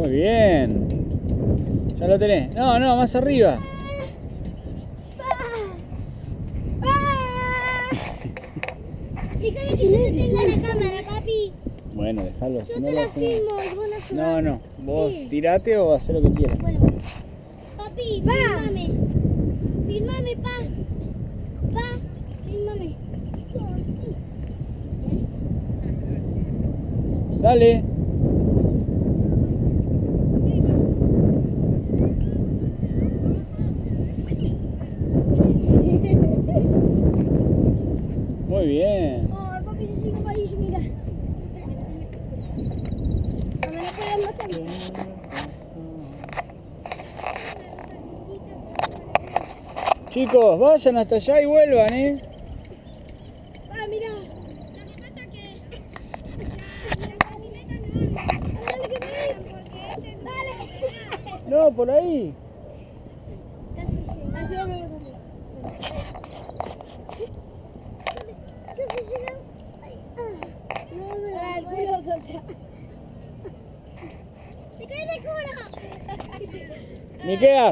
Muy bien. Ya lo tenés. No, no, más arriba. Fíjate que yo te tengo la cámara, papi. Bueno, déjalo. Yo Si no te lo la hacemos. filmo y vos la subás. No, no. Vos Sí. tirate o hacé lo que quieras. Bueno. Papi, filmame. Filmame, pa. Pa, filmame. Dale. Muy bien. Oh, papi, se sigue amarillo, mira. No me lo puedes matar. Chicos, vayan hasta allá y vuelvan, Ah, mira. Lo que pasa que la camioneta no anda. Dale. No, por ahí. Ayúdame, ¡te caes de culo! Miqueas,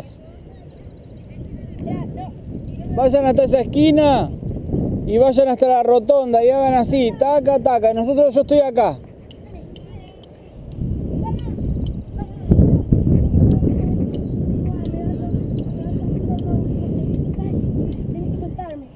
vayan hasta esa esquina y vayan hasta la rotonda y hagan así, taca, taca. Nosotros, yo estoy acá. Tienes que soltarme.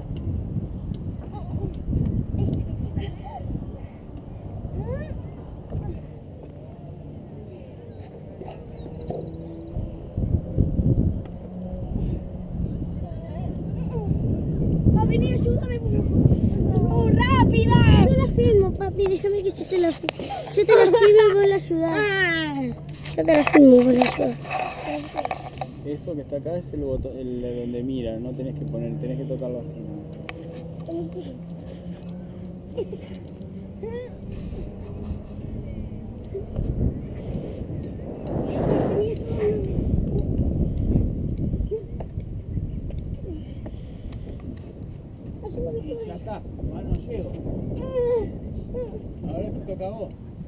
Vení, ayúdame. ¡Oh, rápida! Yo la filmo, papi. Déjame que yo te la filmo. Yo te la filmo y vos la ayudás. Yo te la filmo y vos la ayudás. Eso que está acá es el botón, el donde mira, no tenés que poner, tenés que tocarlo así. Ya está, mal no llego. Ahora te toca a vos.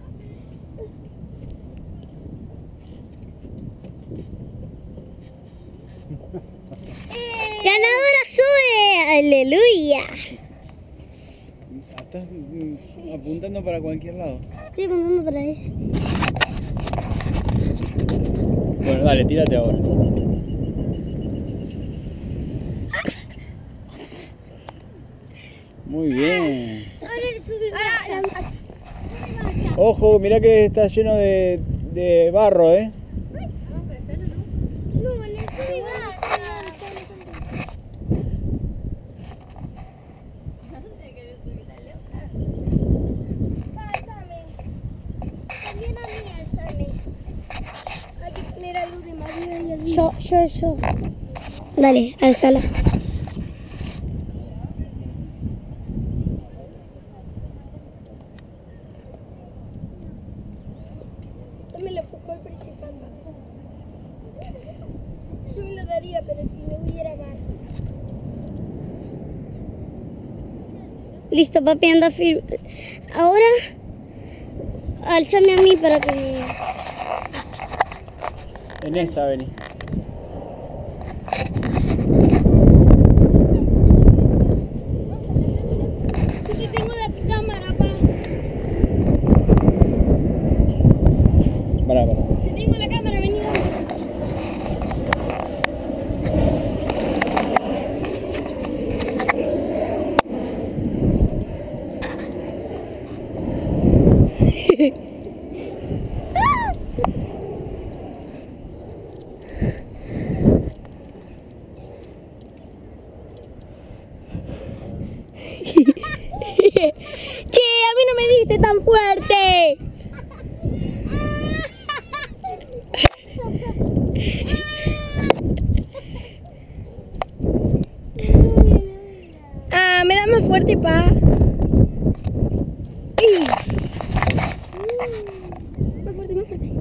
¡Ganadora sube! ¡Aleluya! Estás apuntando para cualquier lado. Estoy apuntando para ella. Bueno, dale, tírate ahora. Muy bien. Ahora sube. Ojo, mirá que está lleno de barro, No, le sube también a mí, alzame. Hay que poner a luz de María y el yo. Dale, alzala. Dame la foco al principal. Yo me lo daría, pero si no hubiera más. Listo, papi, anda firme. Ahora, alzame a mí para que me... En esta, vení. Aquí tengo la cámara, pa. Pará. Te tengo la cámara, vení. Che, a mí no me diste tan fuerte. Ah, me da más fuerte, pa. Más fuerte, más fuerte.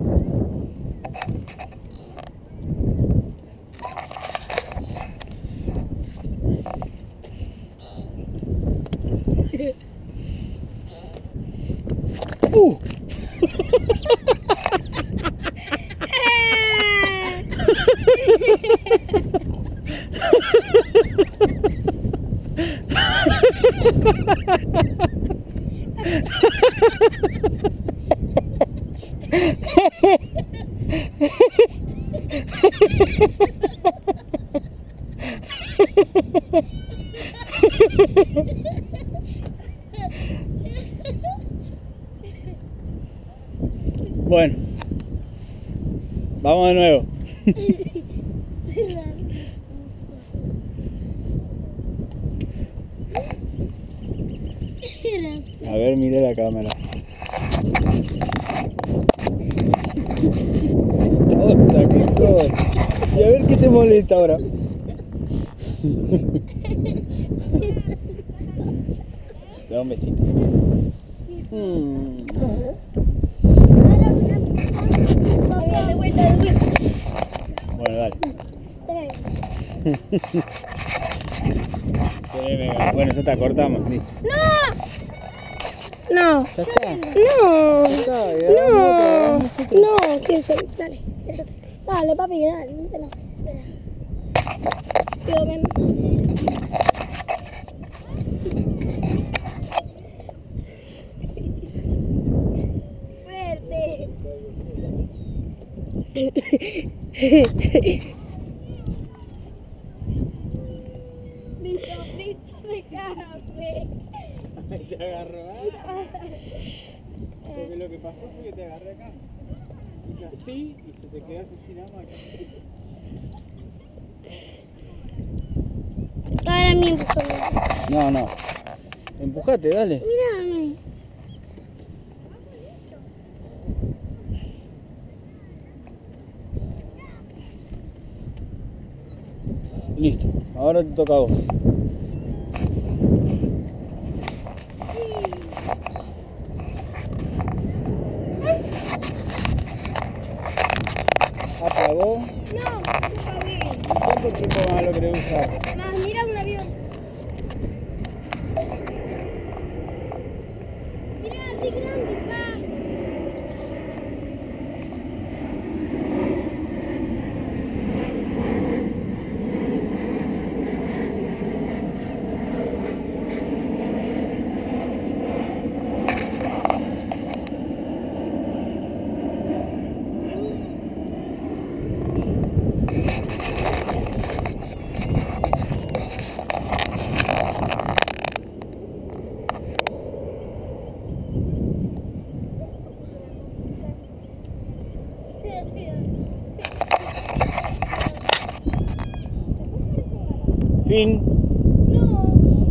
Bueno, vamos de nuevo. A ver, mire la cámara. Otra, qué cosa. Y a ver qué te molesta ahora. Te da un besito. De vuelta. Bueno, dale. Bueno, ya está, cortamos. Listo. No. Ya está. No. Ya está, y hagamos otra. No, quiero ser. Dale. Dale, papi, dale. No. Espera. Yo ven. Fuerte. Listo, déjame. Te agarró, porque lo que pasó fue que te agarré acá. Y así, y se te quedaste sin hambre. Ahora mi empujón. No. Empujate, dale. Mírame. Listo, ahora te toca a vos. Apagó. No, está bien. ¿Cuánto tiempo más lo querés usar? Más, mira un avión. Mira, así grande, pa. Fin. No.